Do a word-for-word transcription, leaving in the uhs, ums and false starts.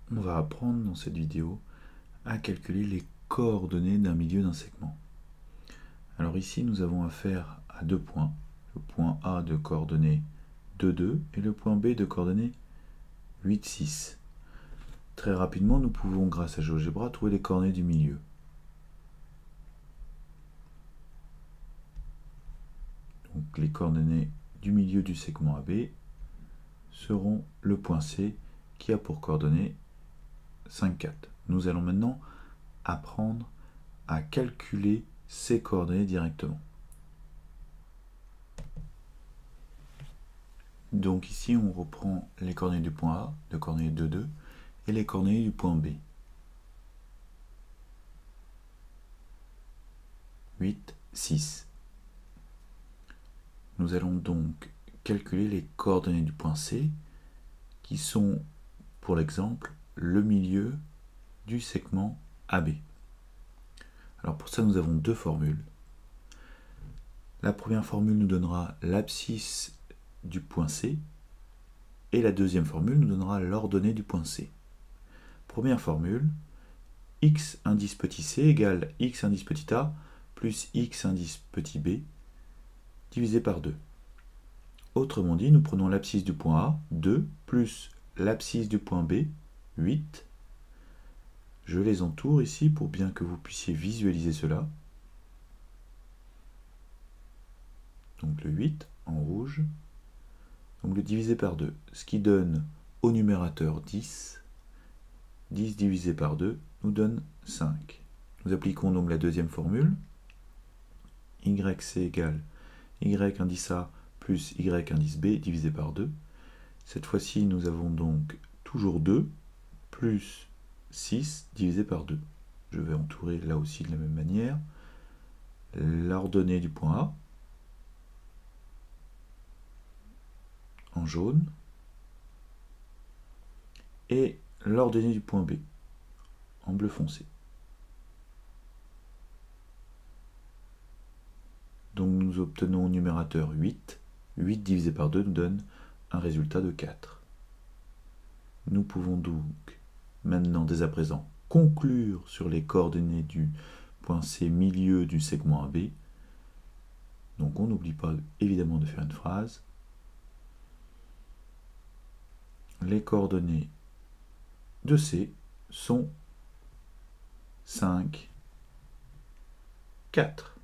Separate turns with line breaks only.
on va apprendre dans cette vidéo à calculer les coordonnées d'un milieu d'un segment. Alors ici, nous avons affaire à deux points, le point A de coordonnées deux, deux et le point B de coordonnées huit, six. Très rapidement, nous pouvons, grâce à GeoGebra, trouver les coordonnées du milieu. Donc les coordonnées du milieu du segment A B seront le point C qui a pour coordonnées cinq, quatre. Nous allons maintenant apprendre à calculer ces coordonnées directement. Donc ici on reprend les coordonnées du point A, de coordonnées deux, deux, et les coordonnées du point B. huit, six. Nous allons donc calculer les coordonnées du point C, qui sont, pour l'exemple, le milieu du segment A B. Alors pour ça, nous avons deux formules. La première formule nous donnera l'abscisse du point C, et la deuxième formule nous donnera l'ordonnée du point C. Première formule, x indice petit c égale x indice petit a plus x indice petit b divisé par deux. Autrement dit, nous prenons l'abscisse du point A, deux, plus l'abscisse du point B, huit. Je les entoure ici pour bien que vous puissiez visualiser cela. Donc le huit en rouge. Donc le divisé par deux, ce qui donne au numérateur dix. dix divisé par deux nous donne cinq. Nous appliquons donc la deuxième formule. yc égale y indice a plus y indice b divisé par deux. Cette fois-ci, nous avons donc toujours deux plus six divisé par deux. Je vais entourer là aussi de la même manière. L'ordonnée du point A en jaune et l'ordonnée du point B en bleu foncé. Donc nous obtenons au numérateur huit. huit divisé par deux nous donne un résultat de quatre. Nous pouvons donc maintenant, dès à présent, conclure sur les coordonnées du point C milieu du segment A B. Donc on n'oublie pas évidemment de faire une phrase. Les coordonnées de C sont cinq, quatre.